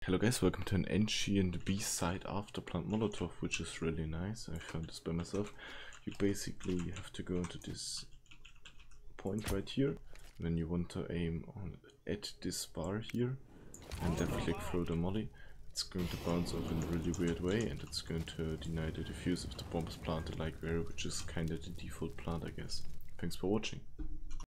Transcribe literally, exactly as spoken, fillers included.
Hello guys, welcome to an ancient B-side after plant Molotov, which is really nice. I found this by myself. You basically have to go into this point right here, and then you want to aim on at this bar here, and left click throw the molly. It's going to bounce off in a really weird way, and it's going to deny the defuse if the bomb is planted like there, which is kinda the default plant, I guess. Thanks for watching.